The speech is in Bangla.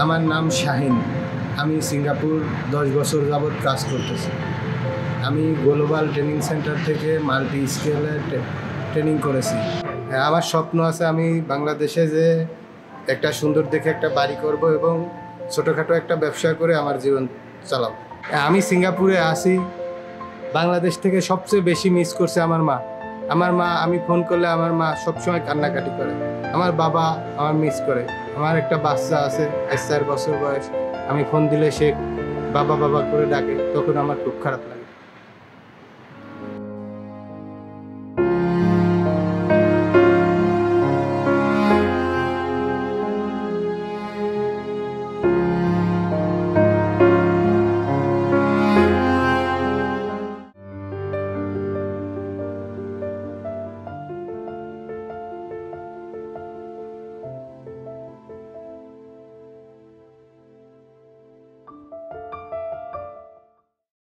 আমার নাম শাহিন। আমি সিঙ্গাপুর 10 বছর যাবৎ কাজ করতেছি। আমি গ্লোবাল ট্রেনিং সেন্টার থেকে মাল্টি স্কেলে ট্রেনিং করেছি। হ্যাঁ, আমার স্বপ্ন আছে আমি বাংলাদেশে যে একটা সুন্দর দেখে একটা বাড়ি করব এবং ছোটোখাটো একটা ব্যবসা করে আমার জীবন চালাবো। আমি সিঙ্গাপুরে আছি, বাংলাদেশ থেকে সবচেয়ে বেশি মিস করছে আমার মা। আমি ফোন করলে আমার মা সবসময় কান্নাকাটি করে। আমার বাবা আমার মিস করে। আমার একটা বাচ্চা আছে 4 বছর বয়স, আমি ফোন দিলে সে বাবা বাবা করে ডাকে, তখন আমার খুব খারাপ লাগে।